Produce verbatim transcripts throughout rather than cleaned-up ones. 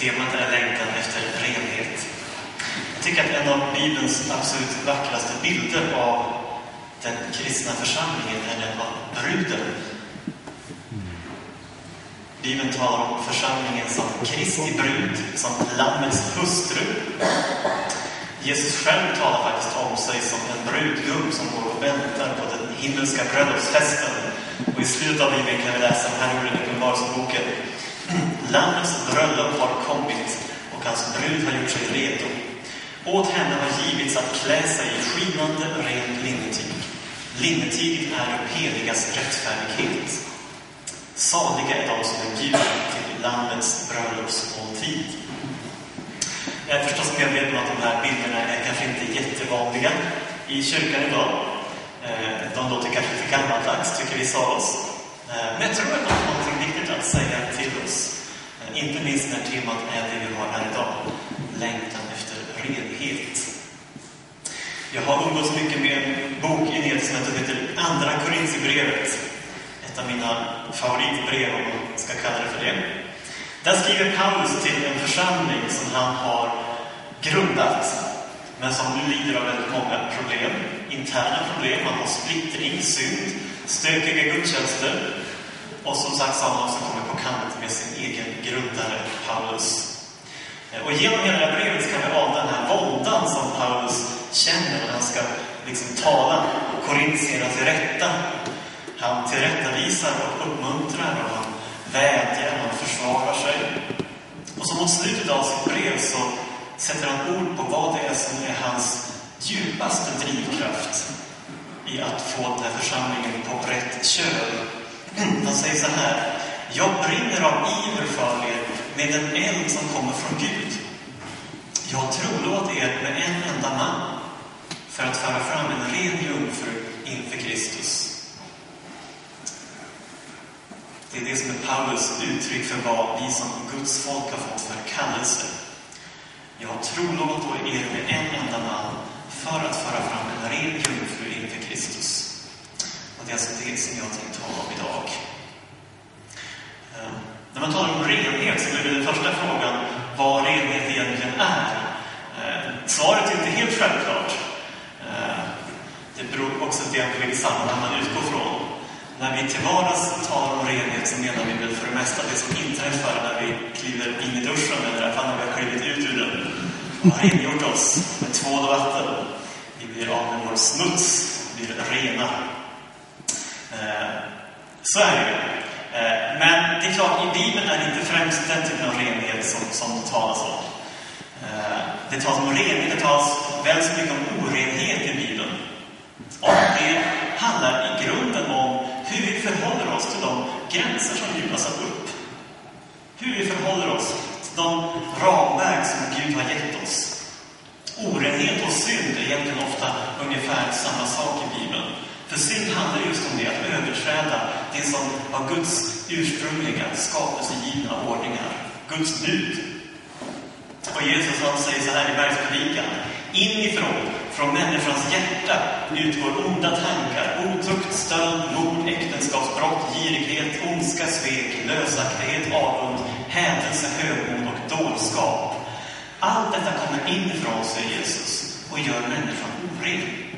Temat är längtan efter renhet. Jag tycker att en av Bibelns absolut vackraste bilder av den kristna församlingen är den av bruden. Bibeln talar om församlingen som Kristi brud, som lammets hustru. Jesus själv talar faktiskt om sig som en brudgum som går och väntar på den himmelska bröllopsfesten. Och i slutet av Bibeln kan vi läsa här ur den Uppenbarelseboken: Lammets bröllop har kommit och hans brud har gjort sig redo. Åt henne har givits att klä sig i skinande ren linnetyg. Linnetyget är det heligas rättfärdighet. Saliga är de som är bjudna till lammets bröllopsmåltid. Jag är förstås medveten om att de här bilderna är kanske inte jättevanliga i kyrkan idag. De låter kanske lite gammaldags, tycker vissa av oss. Men jag tror att de har något viktigt att säga till oss. Inte minst när temat är det vi har här idag: längtan efter renhet. Jag har umgåtts mycket med en bok i Nya Testamentet som heter Andra Korinthierbrevet. Ett av mina favoritbrev, om man ska kalla det för det. Där skriver Paulus till en församling som han har grundat, men som nu lider av väldigt många problem. Interna problem, man har splittring, synd, stökiga gudstjänster. Och som sagt så har man också kommit på kant med sin egen grundare, Paulus. Och genom hela det här brevet kan vi ana den här våndan som Paulus känner när han ska liksom tala korintierna till rätta. Han tillrättavisar och uppmuntrar och han vädjar och han försvarar sig. Och så mot slutet av sitt brev så sätter han ord på vad det är som är hans djupaste drivkraft i att få den här församlingen på rätt köl. Han säger så här: jag brinner av iver för er med en eld som kommer från Gud. Jag trolovat er med en enda man för att föra fram en ren jungfru inför Kristus. Det är det som är Paulus uttryck för vad vi som Guds folk har fått för kallelse. Jag har trolovat er med en enda man för att föra fram en ren jungfru inför Kristus. Och det är alltså det som jag tänkte tala om idag. Uh, när man talar om renhet så blir det den första frågan vad renhet egentligen är. Uh, svaret är inte helt självklart. Uh, det beror också på vilket sammanhang man utgår från. När vi till vardags talar om renhet så menar vi väl för det mesta det som inträffar när vi kliver in i duschen eller i alla fall när vi har klivit ut ur den. Vi har rengjort oss med tvål och vatten. Vi blir av med vår smuts. Vi blir rena. Eh, så är det. Eh, men det är klart, i Bibeln är det inte främst den typen av renhet som, som det talas om. Eh, det talas om renhet, det talas väldigt så mycket om orenhet i Bibeln. Och det handlar i grunden om hur vi förhåller oss till de gränser som Gud har satt upp. Hur vi förhåller oss till de ramverk som Gud har gett oss. Orenhet och synd är egentligen ofta ungefär samma sak i Bibeln. För synd handlar just om det, att överträda det som var Guds ursprungliga, skapelsegivna ordningar. Guds bud. Och Jesus han säger så här i bergspredikan: inifrån, från människans hjärta, utgår onda tankar, otukt, stöld, mord, äktenskapsbrott, girighet, ondska, svek, lösaktighet, avund, hädelse, högmod och dårskap. Allt detta kommer inifrån, säger Jesus, och gör människan oren.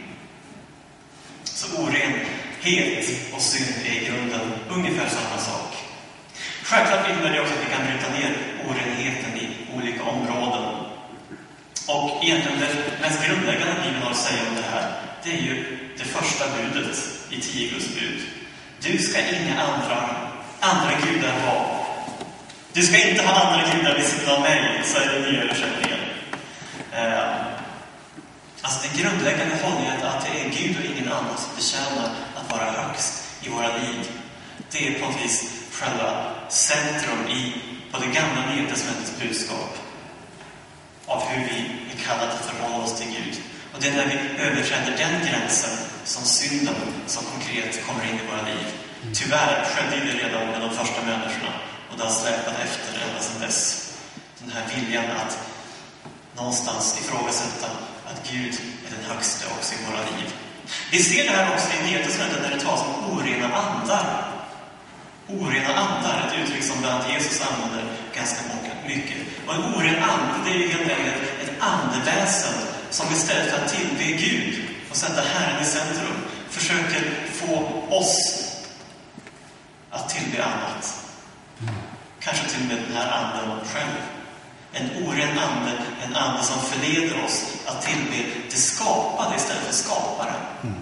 Så orenhet och synd är i grunden ungefär samma sak. Självklart innebär det också att vi kan bryta ner orenheten i olika områden. Och egentligen det mest grundläggande Bibeln har att säga om det här, det är ju det första budet i tio Guds bud. Du ska inga andra, andra gudar ha. Du ska inte ha andra gudar vid sidan av mig, säger den nya översättningen. Eh, alltså den grundläggande hållningen att det är Gud och ingen annan som förtjänar att vara högst i våra liv. Det är på något vis själva centrum i på det gamla Nya testamentets budskap av hur vi är kallade att förhålla oss till Gud. Och det är när vi överträder den gränsen som synden som konkret kommer in i våra liv. Tyvärr skedde det redan med de första människorna och det har släpat efter ända sedan dess. Den här viljan att någonstans ifrågasätta att Gud är den högsta också i våra liv. Vi ser det här också i Nya testamentet när det talas om orena andar. Orena andar, ett uttryck som bland annat Jesus använder ganska mycket. Och en oren ande, det är ju helt enkelt ett andeväsen som istället för att tillbe Gud och sätta Herren i centrum försöker få oss att tillbe annat. Kanske till och med den här anden själv. En oren ande, en ande som förleder oss att tillbe det skapade istället för skaparen. Mm.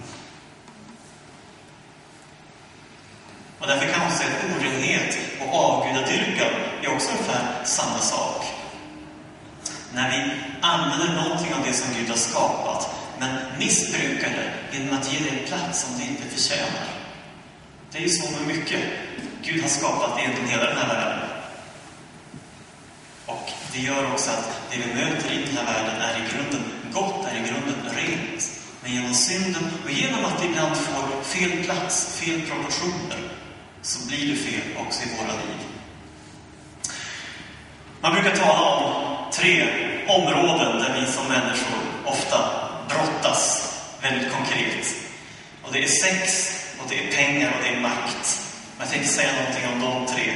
Och därför kan man säga att orenhet och avgudadyrkan är också ungefär samma sak. När vi använder någonting av det som Gud har skapat, men missbrukar det genom att ge det en plats som det inte förtjänar. Det är ju så med mycket. Gud har skapat egentligen hela den här världen. Och det gör också att det vi möter i den här världen är i grunden gott, är i grunden rent. Men genom synden och genom att det ibland får fel plats, fel proportioner, så blir det fel också i våra liv. Man brukar tala om tre områden där vi som människor ofta brottas väldigt konkret. Och det är sex, och det är pengar och det är makt. Jag tänkte säga någonting om de tre.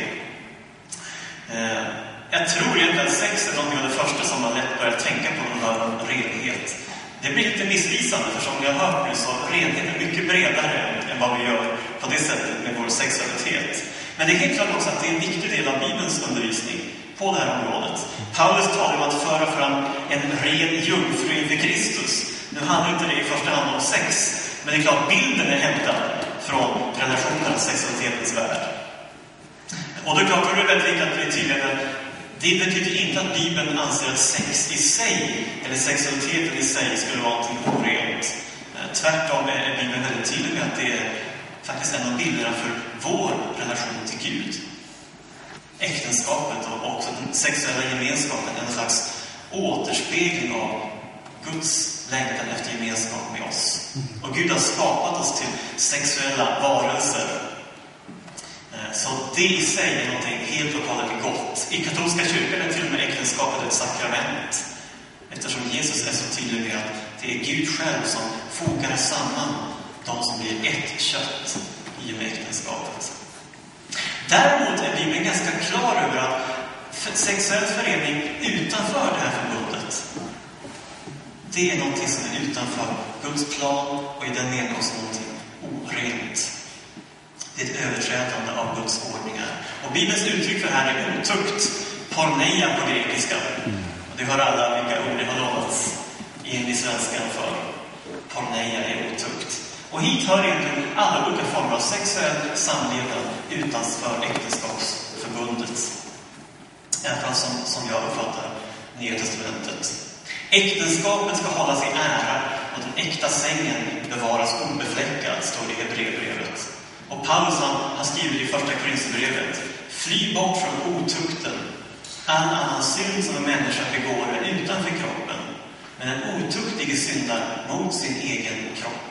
Eh, jag tror egentligen att sex är någonting av det första som man lätt börjar tänka på när man hör om renhet. Det blir lite missvisande, för som ni har hört nu så renhet är mycket bredare än vad vi gör på det sättet med vår sexualitet. Men det är helt klart också att det är en viktig del av Bibelns undervisning på det här området. Paulus talar om att föra fram en ren jungfru inför Kristus. Nu handlar inte det i första hand om sex, men det är klart bilden är hämtad från relationernas sexualitetens värld. Och då är klart, det är väldigt viktigt att vi är tydliga. Det betyder inte att Bibeln anser att sex i sig, eller sexualiteten i sig, skulle vara någonting orent. Tvärtom är Bibeln väldigt tydlig med att det är faktiskt en av bilderna för vår relation till Gud. Äktenskapet och också den sexuella gemenskapen är en slags återspegling av Guds längtan efter gemenskap med oss. Och Gud har skapat oss till sexuella varelser. Så det i sig är någonting helt och hållet gott. I katolska kyrkan är till och med äktenskapet ett sakrament. Eftersom Jesus är så tydlig med att det är Gud själv som fogar samman de som blir ett kött i och med äktenskapet. Däremot är Bibeln ganska klar över att sexuell förening utanför det här förbundet, det är någonting som är utanför Guds plan och i den meningen också någonting orent. Det är ett överträdande av Guds ordningar. Och Bibelns uttryck för det här är otukt, porneia på grekiska. Och det har alla vilka ord det har lovats in i svenskan för. Porneia är otukt. Och hit hör egentligen alla olika former av sexuell samlevnad utanför äktenskapsförbundet. I alla fall som, som jag uppfattar Nya testamentet. Äktenskapet ska hållas i ära och den äkta sängen bevaras obefläckad, står det i Hebreerbrevet. Och Paulus han, han skriver i första Korinthierbrevet: fly bort från otukten. All annan synd som en människa begår är utanför kroppen, men en otuktige syndar mot sin egen kropp.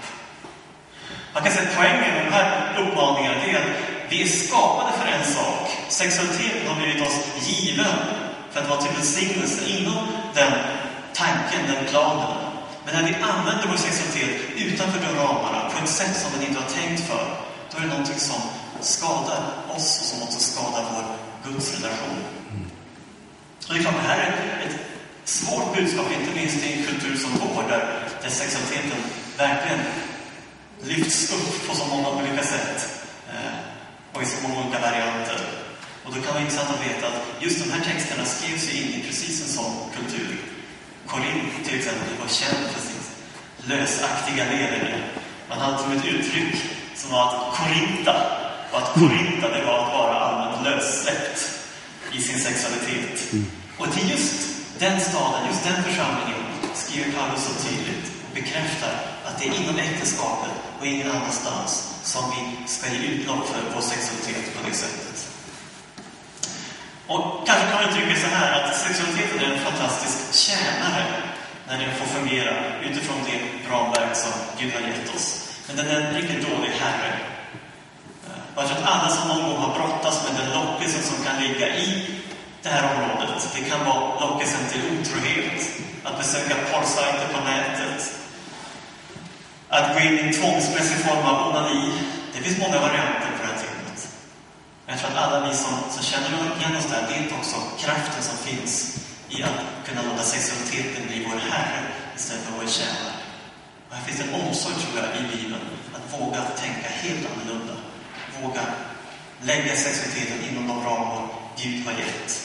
Man kan säga att poängen med de här uppmaningarna är att vi är skapade för en sak. Sexualiteten har blivit oss given för att vara till välsignelse inom den tanken, den planen. Men när vi använder vår sexualitet utanför de ramarna på ett sätt som den inte har tänkt för, då är det någonting som skadar oss och som också skadar vår gudsrelation. Och det är klart, det här är ett svårt budskap, inte minst i en kultur som vår, där, där sexualiteten verkligen lyfts upp på så många olika sätt eh, och i så många olika varianter. Och då kan det vara intressant att veta att just de här texterna skrevs ju in i precis en sån kultur. Korint till exempel var känd för sitt lösaktiga leverne. Man hade som ett uttryck som var att korinta, och att korinta det var att vara allmänt lössläppt i sin sexualitet. Och till just den staden, just den församlingen, skriver Paulus så tydligt och bekräftar att det är inom äktenskapet och ingen annanstans som vi ska ge utlopp för vår sexualitet på det sättet. Och kanske kan man uttrycka så här att sexualiteten är en fantastisk tjänare när den får fungera utifrån det ramverk som Gud har gett oss. Men den är en riktigt dålig herre. Och jag tror att alla som någon gång har brottats med den lockelsen som kan ligga i det här området. Det kan vara lockelsen till otrohet, att besöka porrsajter på nätet, att gå in i en tvångsmässig form av onani. Det finns många varianter på det här temat. Jag tror att alla vi som, som känner igen oss där vet också kraften som finns i att kunna låta sexualiteten bli vår herre istället för vår tjänare. Och här finns en omsorg, tror jag, i Bibeln att våga tänka helt annorlunda. Våga lägga sexualiteten inom de ramar Gud har gett.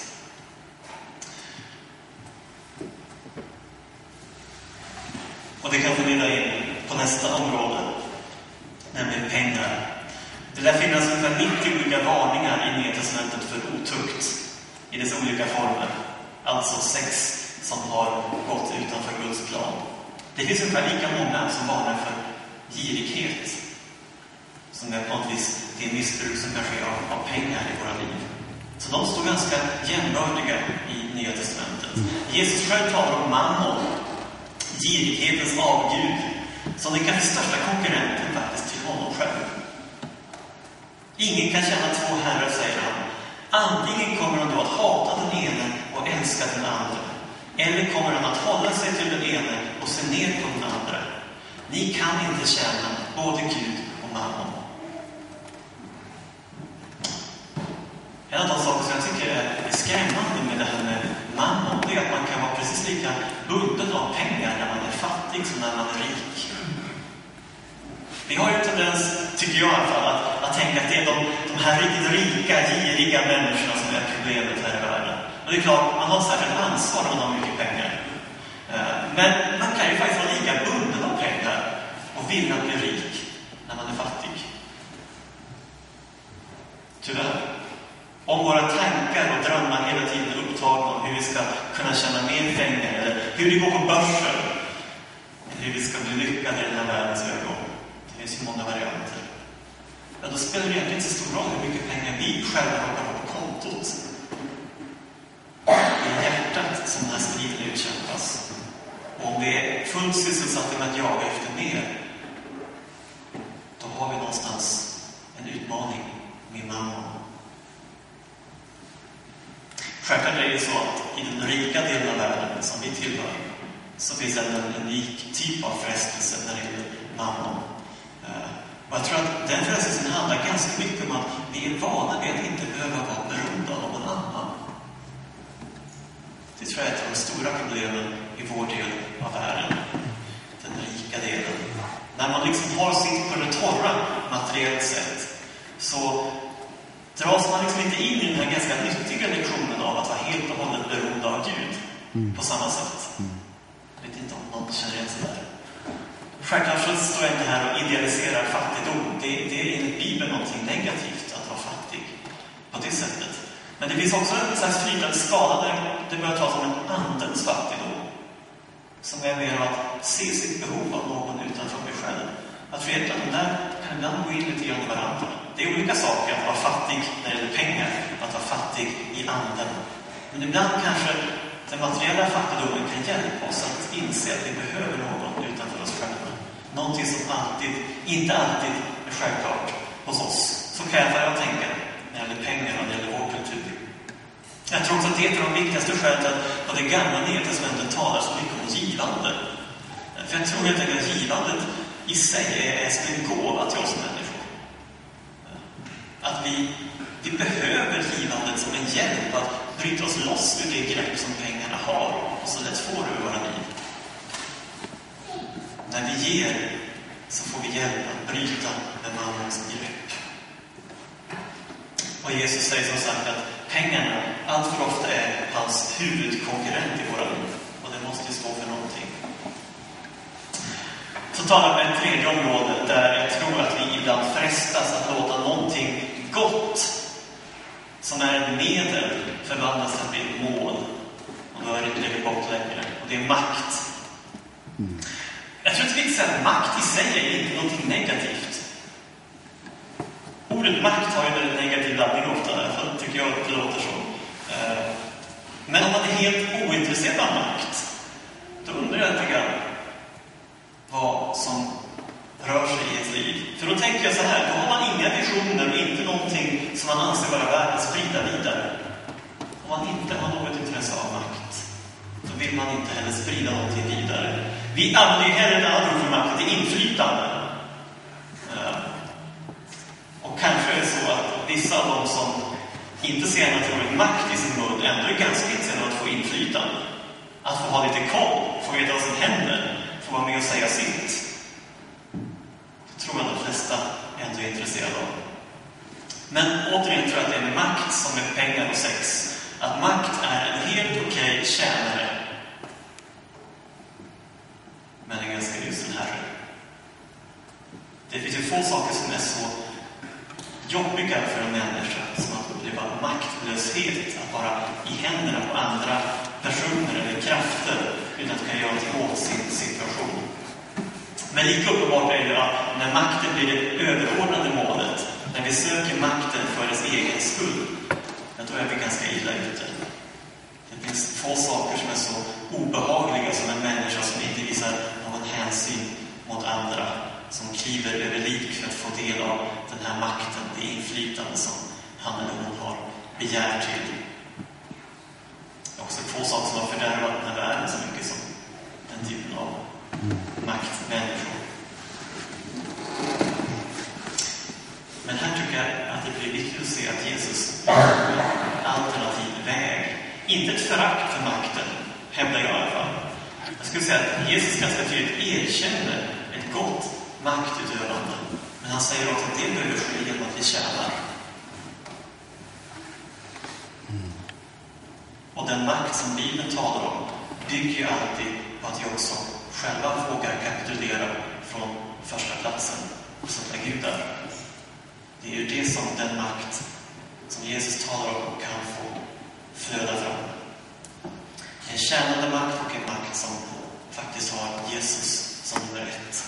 Och det kan förmedla in på nästa område, nämligen pengar. Det lär finnas ungefär nittio olika varningar i Nya testamentet för otukt i dess olika former. Alltså sex som har gått utanför Guds plan. Det finns ungefär lika många som varnar för girighet, som är på något vis det missbruk som kan ske av, av pengar i våra liv. Så de står ganska jämbördiga i Nya testamentet. Jesus själv talar om mammon, girighetens avgud, som den kanske största konkurrenten faktiskt till honom själv. Ingen kan tjäna två herrar, säger han. Antingen kommer han då att hata den ene och älska den andra, eller kommer han att hålla sig till den ene och se ner på den andra. Ni kan inte tjäna både Gud och mammon. En av de saker som jag tycker är skrämmande med det här med mammon, det är att man kan vara precis lika bunden av pengar när man är fattig som när man är rik. Vi har ju en tendens, tycker jag i alla fall, att, att tänka att det är de, de här riktigt rika, giriga människorna som är problemet här i världen. Och det är klart, man har ett särskilt ansvar om man har mycket pengar. Men man kan ju faktiskt vara lika bunden av pengar och vilja bli rik när man är fattig. Tyvärr. Om våra tankar och drömmar hela tiden är upptagna om hur vi ska kunna tjäna mer pengar, eller hur det går på börsen, eller hur vi ska bli lyckade i den här världens ögon. Det finns ju många varianter. Ja, då spelar det egentligen inte så stor roll hur mycket pengar vi själva råkar ha på kontot. Det är hjärtat som den här striden utkämpas. Och om vi är fullt sysselsatta med att jaga efter mer, då har vi någonstans en utmaning med mammon. Självklart är det så att i den rika delen av världen som vi tillhör så finns det en unik typ av frestelse när det gäller mammon. Och jag tror att den frestelsen handlar ganska mycket om att vi är vana vid att inte behöva vara beroende av någon annan. Det tror jag är ett av de stora problemen i vår del av världen. Den rika delen. När man liksom har sitt på det torra materiellt sett, så dras man liksom inte in i den här ganska nyttiga lektionen av att vara helt och hållet beroende av Gud mm. på samma sätt. Mm. Jag vet inte om någon känner igen sig där. Självklart så står jag inte här och idealiserar fattigdom. Det, det är enligt Bibeln någonting negativt att vara fattig på det sättet. Men det finns också en slags flytande skala där det börjar tas som en andens fattigdom. Som är mer av att se sitt behov av någon utanför mig själv. Att veta att de där kan ibland gå in lite grann i varandra. Det är olika saker att vara fattig när det gäller pengar, att vara fattig i anden. Men ibland kanske den materiella fattigdomen kan hjälpa oss att inse att vi behöver någon utanför oss själva. Någonting som alltid, inte alltid är självklart hos oss. Så kan jag bara tänka när det gäller pengar och när det gäller vår kultur. Jag tror också att det är ett av de viktigaste skälen att på det gamla Nya testamentet talar så mycket om givande. För jag tror helt enkelt att givandet i sig är som en gåva till oss människor. Att vi, vi behöver givandet som en hjälp att bryta oss loss ur det grepp som pengarna har och så lätt får ur våra liv. När vi ger så får vi hjälp att bryta med mannens grepp. Och Jesus säger som sagt att pengarna allt för ofta är hans huvudkonkurrent i våra liv. Och det måste stå för någonting. Så talar vi om ett tredje område där jag tror att vi ibland frestas att låta någonting gott som är ett medel förvandlas till att bli ett mål. Och då är det inte längre bort längre. Och det är makt. Mm. Jag tror inte vi säger att makt i sig är inte någonting negativt. Ordet makt har ju en negativ laddning ofta, därför tycker jag att det låter så. Men om man är helt ointresserad av makt, då undrar jag lite grann vad som rör sig i ett liv. För då tänker jag så här, då har man inga visioner och inte någonting som man anser vara värt att sprida vidare. Om man inte har något intresse av makt, så vill man inte heller sprida någonting vidare. Vi använder heller en annan ord för makt, det är inflytande. Och kanske är det så att vissa av dem som inte ser han att ordet makt i sin mun ändå är ganska intresserad av att få inflytande. Att få ha lite koll, få veta vad som händer, få vara med och säga sitt. Det tror jag de flesta ändå är intresserade av. Men återigen tror jag att det är en makt som är pengar och sex. Att makt är en helt okej tjänare. Men en ganska usel herre. Det finns ju få saker som är så jobbiga för en människa som att uppleva maktlöshet, att vara i händerna på andra personer eller krafter utan att kunna göra något åt sin situation. Men lika uppenbart är det att när makten blir det överordnade målet, när vi söker makten för dess egen skull, då är vi ganska illa ute. Det finns få saker som är så obehagliga som en människa som inte visar någon hänsyn mot andra, som kliver över lik för att få del av den här makten, det inflytande som han eller hon har begär till. Det är också få saker som har fördärvat den här världen så mycket som den typen av maktmänniskor. Men här tycker jag att det blir viktigt att se att Jesus är en alternativ väg. Inte ett förakt för makten, hävdar jag i alla fall. Jag skulle säga att Jesus ganska tydligt erkänner ett gott maktutövande. Men han säger också att det behöver ske genom att vi tjänar. Och den makt som Bibeln talar om bygger ju alltid på att vi också själva vågar kapitulera från första platsen som är Gud där. Det är ju det som den makt som Jesus talar om kan få flöda fram. En tjänande makt och en makt som faktiskt har Jesus som nummer ett.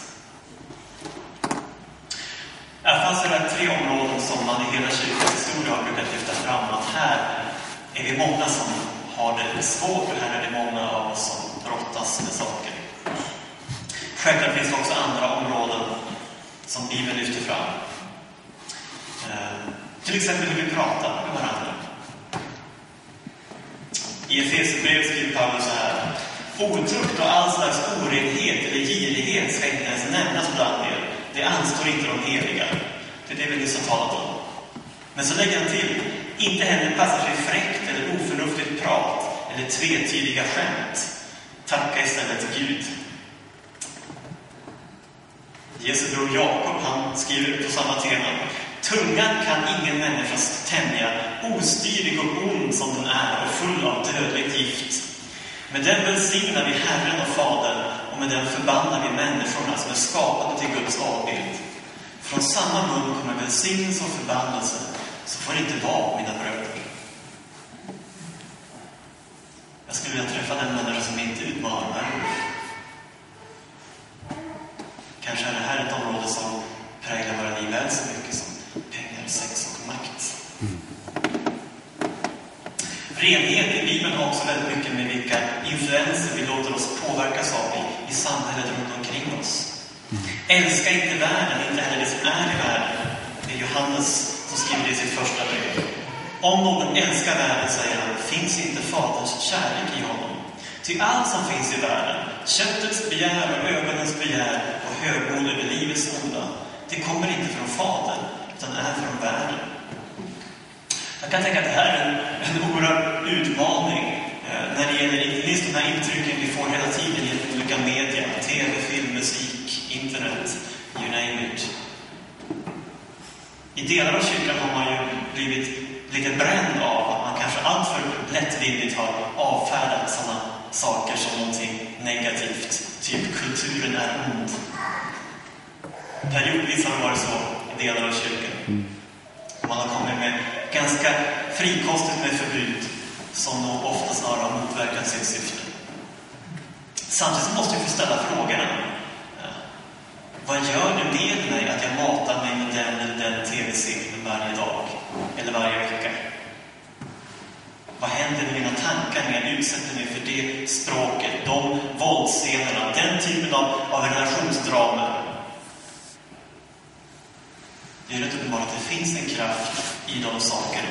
I alla fall så är det tre områden som man i hela kyrkans historia har brukat lyfta fram. Att här är vi många som har det svårt och här är det många av oss som brottas med saker. Självklart finns det också andra områden som Bibeln lyfter fram. Eh, till exempel hur vi pratar med varandra. I Efesierbrevet skriver Paulus så här: otukt och all slags orenhet eller girighet ska inte ens nämnas bland er. Det anstår inte de heliga. Det är det vi nyss har talat om. Men så lägger han till: inte heller passar sig fräckt eller oförnuftigt prat eller tvetydiga skämt. Tacka istället Gud. Jesu bror Jakob, han skriver på samma tema: tungan kan ingen människa tämja, ostyrig och ond som den är och full av dödligt gift. Med den välsignar vi Herren och Fadern, och med den förbannar vi människorna som är skapade till Guds avbild. Från samma mun kommer välsignelse och förbannelse, så får det inte vara, mina bröder. Jag skulle vilja träffa den människa som inte utmanar mig. Kanske är det här ett område som präglar våra liv väl så mycket som pengar, sex och makt. Renhet i Bibeln har också väldigt mycket med vilka influenser vi låter oss påverkas av i, i samhället runt omkring oss. Älska inte världen, inte heller det som är i världen. Det är Johannes som skriver det i sitt första brev. Om någon älskar världen, säger han, finns inte Faderns kärlek i honom. Till allt som finns i världen, köttets begär och ögonens begär och högmod över livets onda, det kommer inte från Fadern, utan är från världen. Jag kan tänka att det här är en, en oerhörd utmaning eh, när det gäller inte minst de här intrycken vi får hela tiden i olika media, tv, film, musik, internet, you name it. I delar av kyrkan har man ju blivit lite bränd av att man kanske alltför lättvindigt har avfärdat sådana saker som någonting negativt. Typ kulturen är ond. Periodvis har det varit så i delar av kyrkan. Man har kommit med ganska frikostigt med förbud som nog ofta snarare har motverkat sitt syfte. Samtidigt måste vi få ställa frågorna. Vad gör det med mig att jag matar mig med den eller den tv-serien varje dag eller varje vecka? Vad händer med mina tankar när jag utsätter mig för det språket, de våldsscenerna, den typen av, av relationsdramer? Det är rätt uppenbart att det finns en kraft i de sakerna.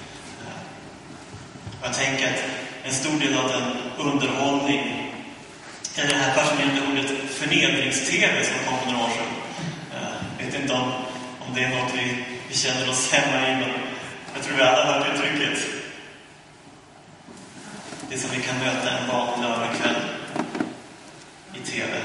Jag tänker att en stor del av den underhållning, eller det här fascinerande ordet förnedrings-tv som kom för några år sedan. Jag vet inte om, om det är något vi, vi känner oss hemma i, men Jag tror vi alla har hört uttrycket. Det är som vi kan möta en vanlig lördagkväll i tv.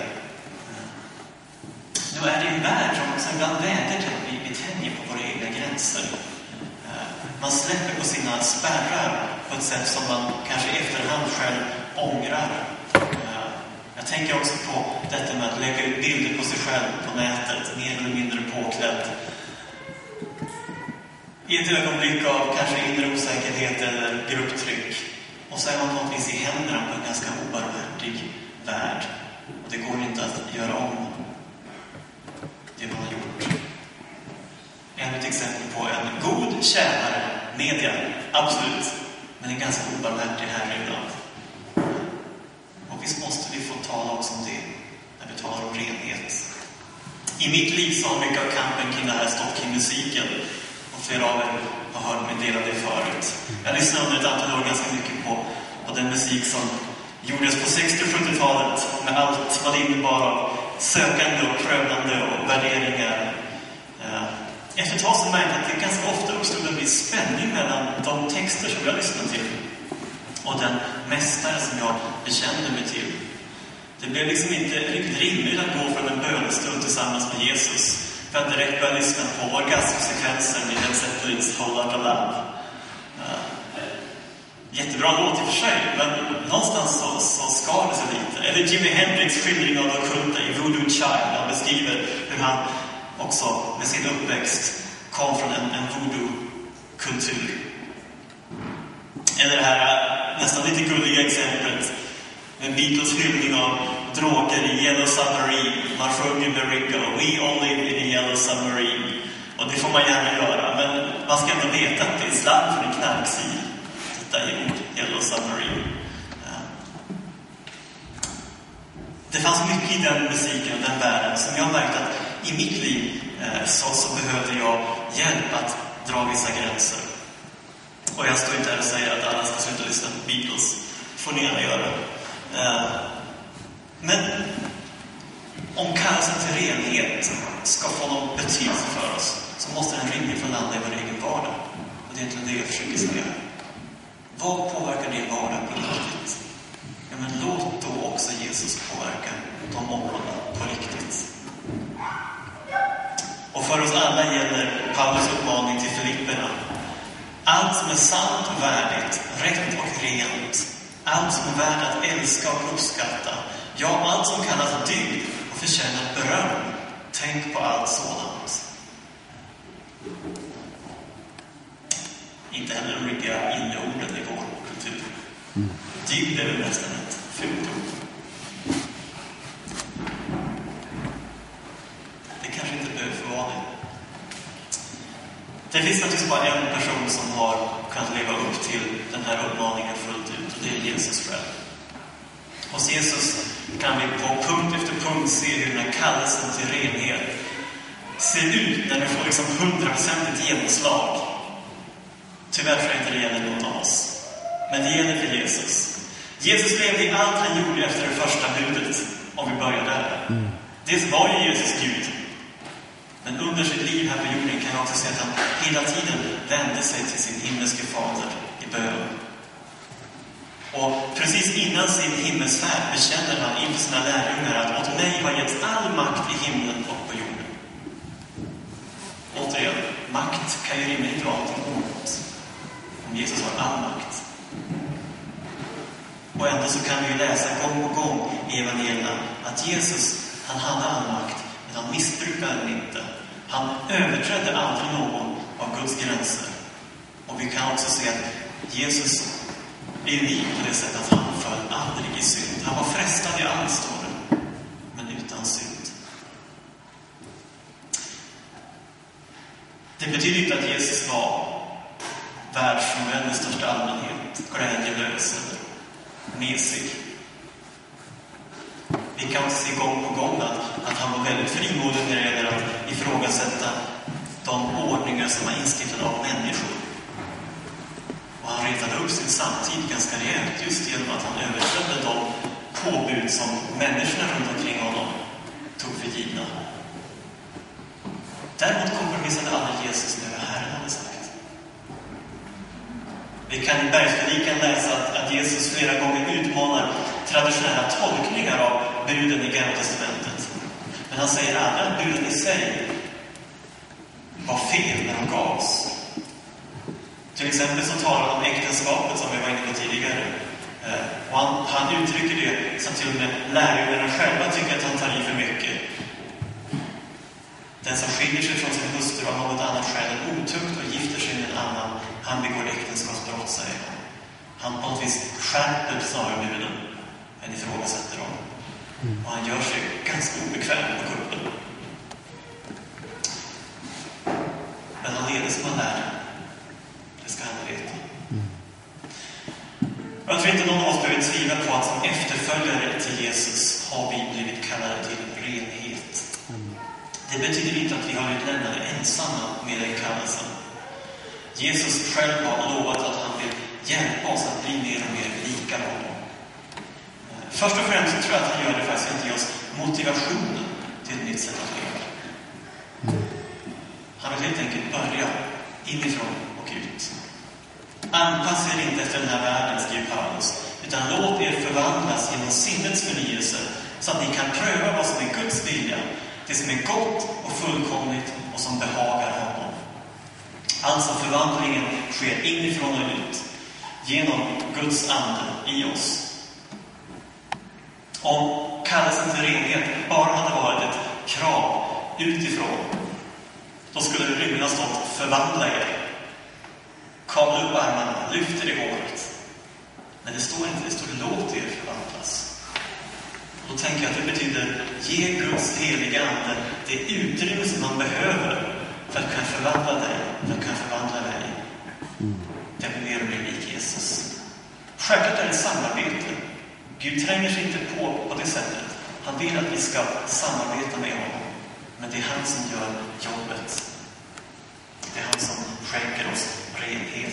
Nu är det en värld som, som ibland vädjar till att vi, vi tänjer på våra egna gränser. Man släpper på sina spärrar på ett sätt som man kanske i efterhand själv ångrar. Jag tänker också på detta med att lägga ut bilder på sig själv på nätet, mer eller mindre påklädd. I ett ögonblick av kanske inre osäkerhet eller grupptryck. Och så är man på något vis i händerna på en ganska obarmhärtig värld. Och det går inte att göra om det man har gjort. Ännu ett exempel på en god tjänare, media, absolut. Men en ganska obarmhärtig herre ibland. Och visst måste vi få tala också om det när vi talar om renhet. I mitt liv så har mycket av kampen kring det här stått kring musiken. Och flera av er har hört mig dela det förut. Jag lyssnade under ett antal år ganska mycket på, på den musik som gjordes på sextio- och sjuttiotalet. Med allt vad det innebar av sökande och prövande och värderingar. Efter ett tag så märkte jag att det ganska ofta uppstod en viss spänning mellan de texter som jag lyssnade till och den mästare som jag bekände mig till. Det blev liksom inte riktigt rimligt att gå från en bönestund tillsammans med Jesus för att direkt börja lyssna på orgasmsekvensen i Led Zeppelins Whole Lotta Love. Uh, jättebra låt i och för sig, men någonstans så, så skar det sig lite. Eller Jimi Hendrix skildring av det ockulta i Voodoo Child. Han beskriver hur han också med sin uppväxt kom från en, en voodoo-kultur. Eller det här nästan lite gulliga exemplet med Beatles hyllning av droger i Yellow Submarine. Man sjunger med Ringo, We all live in a Yellow Submarine. Och det får man gärna göra, men man ska ändå veta att det är slang för en knarksil. Detta är ord, Yellow Submarine. Ja. Det fanns mycket i den musiken och den världen som jag märkte att i mitt liv eh, så, så behövde jag hjälp att dra vissa gränser. Och jag står inte här och säger att alla ska sluta lyssna på Beatles. Får ni gärna göra. Eh, men om kallelsen till renhet ska få någon betydelse för oss så måste den rimligen få landa i vår egen vardag. Och det är egentligen det jag försöker säga. Vad påverkar din vardag på riktigt? Ja, men låt då också Jesus påverka de områdena på riktigt. Och för oss alla gäller Paulus uppmaning till Filipperna. Allt som är sant och värdigt, rätt och rent, allt som är värt att älska och uppskatta, ja, allt som kallas dygd och förtjänar beröm, tänk på allt sådant. Inte heller de riktiga inneorden i vår kultur. Dygd är väl nästan ett fult ord. Det kanske inte behöver förvara det. Det finns naturligtvis bara en person som har kunnat leva upp till den här uppmaningen fullt ut, och det är Jesus själv. Hos Jesus kan vi på punkt efter punkt se hur den här kallelsen till renhet ser ut när det får liksom hundraprocentigt genomslag. Tyvärr tror jag inte det gäller någon av oss. Men det gäller för Jesus. Jesus levde i allt han gjorde efter det första budet, om vi börjar där. Mm. Det var ju Jesus Gud. Men under sitt liv här på jorden kan jag också se att han hela tiden vände sig till sin himmelske fader i bön. Och precis innan sin himmelsfärd bekänner han inför sina lärjungar att åt mig har getts all makt i himlen och på jorden. Återigen, makt kan ju rimligen inte vara någonting ont om Jesus har all makt. Och ändå så kan vi ju läsa gång på gång i evangelierna att Jesus, han hade all makt, men han missbrukade den inte. Han överträdde aldrig någon av Guds gränser. Och vi kan också se att Jesus är unik på det sättet att han föll aldrig i synd. Han var frestad i all står, men utan synd. Det betyder inte att Jesus var världsfrånvänd i största allmänhet, glädjelös eller mesig. Vi kan också se gång på gång att, att han var väldigt frimodig när det gäller att ifrågasätta de ordningar som var instiftade av människor. Och han retade upp sin samtid ganska rejält just genom att han överträdde de påbud som människorna runt omkring honom tog för givna. Däremot kompromissade aldrig Jesus med vad Herren hade sagt. kan i Bergspredikan läsa att, att Jesus flera gånger utmanar traditionella tolkningar av buden i Gamla testamentet. Men han säger aldrig att buden i sig var fel när de gavs. Till exempel så talar han om äktenskapet som vi var inne på tidigare. Och han, han uttrycker det som till och med lärjungarna själva tycker att han tar i för mycket. Den som skiljer sig från sin hustru av något annat skäl än otukt och gifter sig med en annan, han begår äktenskapsbrott, säger han. Han på något vis skärper snarare buden än ifrågasätter dem. Och han gör sig ganska obekväm på kuppen. Men han leder som han lär. Det ska han veta. Jag tror inte någon av oss behöver tvivla på att som efterföljare till Jesus har vi blivit kallade till renhet. Det betyder inte att vi har blivit lämnade ensamma med den kallelsen. Jesus själv har lovat att han vill hjälpa oss att bli mer och mer lika honom. Först och främst tror jag att han gör det för att ge oss motivationen till ett nytt sätt att leva. Han vill helt enkelt börja inifrån och ut. Anpassa er inte efter den här världen, skriver Paulus, utan låt er förvandlas genom sinnets förnyelse så att ni kan pröva vad som är Guds vilja, det som är gott och fullkomligt och som behagar honom. Alltså förvandlingen sker inifrån och ut genom Guds ande i oss. Om kallelsen till renhet bara hade varit ett krav utifrån, då skulle det rimligen ha stått förvandla er. Kavla upp armarna, lyft er i håret. Men det står inte, det står låt er förvandlas. Då tänker jag att det betyder ge Guds heliga ande det utrymme som man behöver för att kunna förvandla dig, för att kunna förvandla dig. Det blir mer och mer lik Jesus. Självklart är det samarbete. Gud tränger sig inte på på det sättet. Han vill att vi ska samarbeta med honom. Men det är han som gör jobbet. Det är han som skänker oss renhet.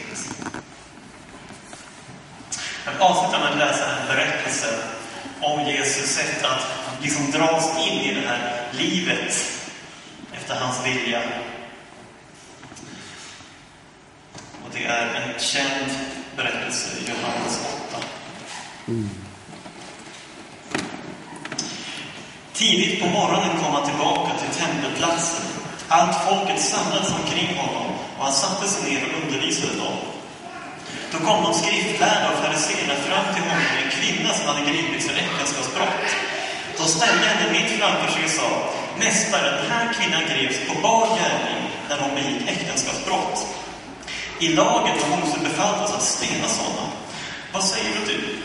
Jag avslutar med att läsa en berättelse om Jesus sätt att liksom dras in i det här livet efter hans vilja. Och det är en känd berättelse i Johannes åtta. Mm. Tidigt på morgonen kom han tillbaka till tempelplatsen. Allt folket samlades omkring honom och han satte sig ner och undervisade dem. Då kom de skriftlärda och fariséerna fram till honom med en kvinna som hade gripits för äktenskapsbrott. Då ställde henne mitt framför sig och sa: Mästare, den här kvinnan greps på bar gärning när hon begick äktenskapsbrott. I lagen har Mose befallt oss att stena sådana. Vad säger du?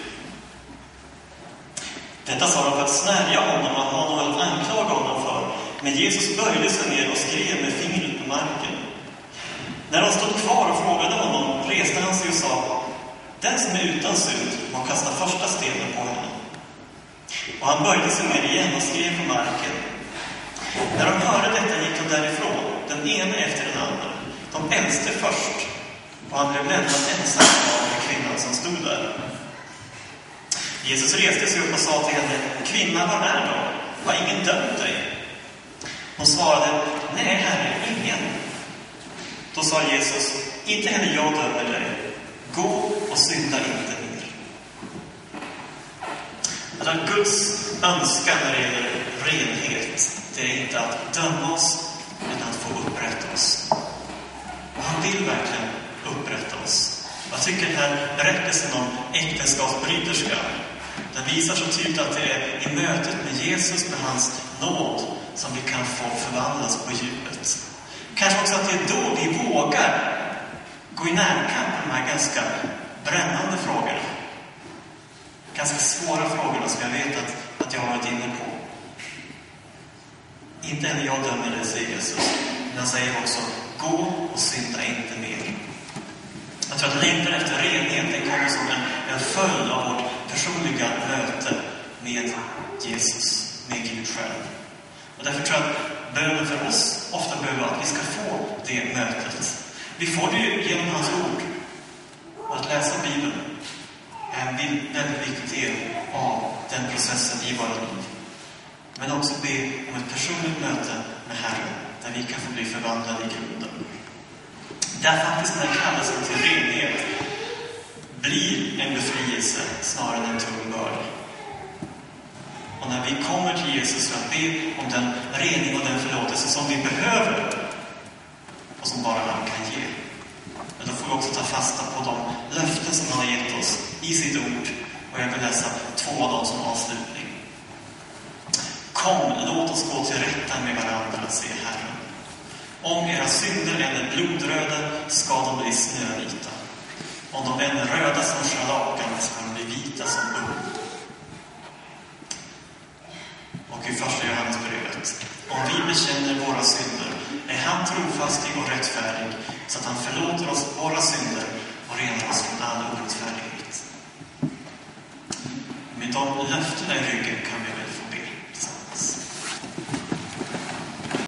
Detta sa de för att snärja honom och ha något att anklaga honom för. Men Jesus böjde sig ner och skrev med fingret på marken. När de stod kvar och frågade honom reste han sig och sa: Den som är utan synd må kasta första stenen på henne. Och han böjde sig ner igen och skrev på marken. När de hörde detta gick de därifrån, den ena efter den andra. De äldste först, och han blev lämnad ensam med kvinnan som stod där. Jesus reste sig upp och sa till henne: Kvinna, var är de? Har ingen dömt dig? Hon svarade: Nej, herre, ingen. Då sa Jesus: Inte heller jag dömer dig. Gå och synda inte mer. Att Guds önskan när det gäller renhet, det är inte att döma oss, utan att få upprätta oss. Och han vill verkligen upprätta oss. Jag tycker den här berättelsen om äktenskapsbryterska, den visar så tydligt att det är i mötet med Jesus, med hans nåd, som vi kan få förvandlas på djupet. Kanske också att det är då vi vågar gå i närkamp med de här ganska brännande frågorna. Ganska svåra frågorna som jag vet att, att jag har varit inne på. Inte heller jag dömer det, säger Jesus. Men han säger också: gå och synda inte mer. Jag tror att längtan efter renheten kommer som en, en följd av vårt personliga möte med Jesus, med Gud själv. Och därför tror jag att bönen för oss ofta behöver att vi ska få det mötet. Vi får det ju genom hans ord. Och att läsa Bibeln är en väldigt viktig del av den processen i våra liv. Men också be om ett personligt möte med Herren, där vi kan få bli förvandlade i grunden. Det är faktiskt den här kallelsen till renhet blir en befrielse snarare än en tung börda. Och när vi kommer till Jesus för att be om den rening och den förlåtelse som vi behöver och som bara han kan ge, men då får vi också ta fasta på de löften som han har gett oss i sitt ord. Och jag vill läsa två av dem som avslutning. Kom, låt oss gå till rätta med varandra, säger Herren. Om era synder än är blodröda ska de bli snövita. Om de än är röda som scharlakan ska de bli vita som ull. Och i första Johannesbrevet. Om vi bekänner våra synder är han trofastig och rättfärdig så att han förlåter oss våra synder och renar oss från all orättfärdighet. Med de löftena i ryggen kan